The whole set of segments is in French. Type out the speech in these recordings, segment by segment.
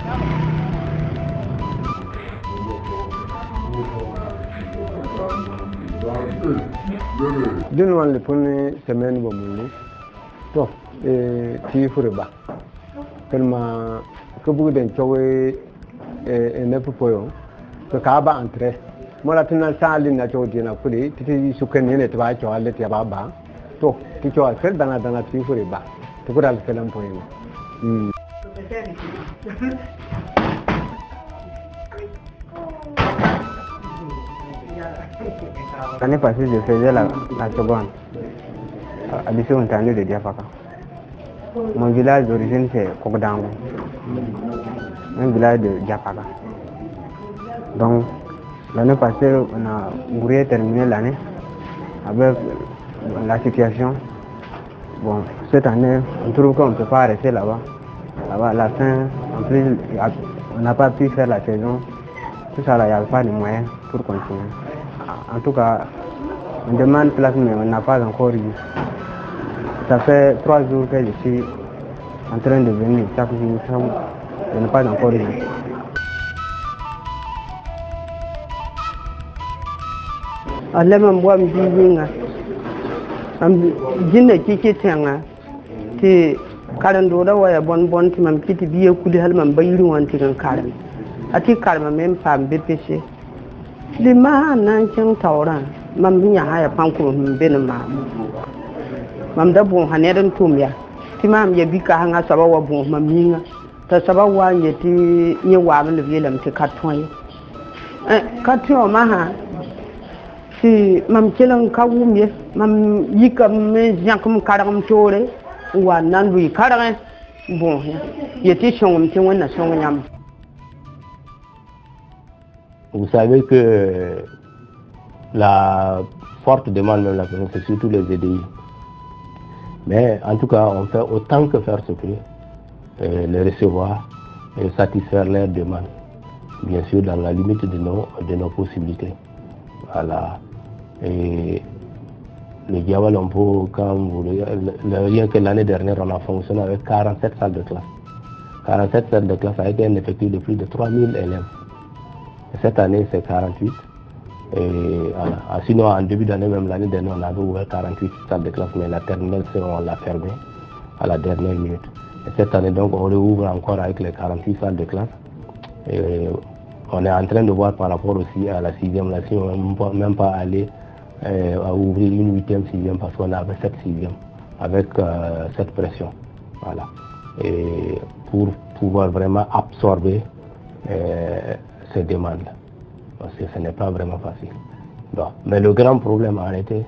D'une one le premier semaine bon to ti furba tellement que beaucoup d'un chowe ne poyo que kaba entrer moi la tenant salle na chodi na kuli titi sukene ne tba cho ale ti baba to ti cho fer dana ti furba to ko dal felam poyo L'année passée, je faisais la seconde à lycée Ontario de Diafaka. Mon village d'origine, c'est Kokdango, un village de Diafaka. Donc, l'année passée, on a voulu terminer l'année avec la situation. Bon, cette année, on trouve qu'on ne peut pas rester là-bas. Là-bas, à la fin, en plus, on n'a pas pu faire la saison. Tout ça, il n'y avait pas de moyens pour continuer. En tout cas, on demande place, mais on n'a pas encore eu. Ça fait 3 jours que je suis en train de venir. Chaque jour, je n'ai pas encore eu. Allah man bo am jinga am jinna kike tanga ti karan do da waya bon ti mam kiti biye kuli hal man bayiru wanti kan karan ati karma mem pam bepese li ma nan chen tawra mam nya haya panko ben ma mam da bon hanedan tumya ti mam ya bika hanga sabawa bon mam yinga ta sabawa nyeti ni wa ban le lam ti katwan katwa ma ha si mam kelan kawumye mam yikam me jankum karam chore wa nan lui karan bon yeti shongum ti wonna songnyam. Vous savez que la forte demande de la personne, c'est surtout les EDI. Mais en tout cas, on fait autant que faire se peut, les recevoir et satisfaire leurs demandes. Bien sûr, dans la limite de nos possibilités. Voilà. Et le Diawalampo, rien que l'année dernière, on a fonctionné avec 47 salles de classe. 47 salles de classe avec un effectif de plus de 3000 élèves. Cette année, c'est 48. Et voilà. Sinon, en début d'année, même l'année dernière, on avait ouvert 48 salles de classe, mais la terminale, on l'a fermée à la dernière minute. Et cette année, donc, on réouvre encore avec les 48 salles de classe. Et on est en train de voir par rapport aussi à la 6e, là, si on ne peut même pas aller à ouvrir une 8e, 6e, parce qu'on avait cette 6e, avec cette pression. Voilà. Et pour pouvoir vraiment absorber ces demandes, parce que ce n'est pas vraiment facile. Bon. Mais le grand problème en réalité,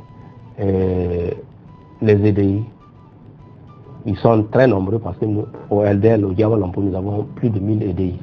les EDI, ils sont très nombreux parce que nous, au LDL, au Diawalampo, nous avons plus de 1000 EDI.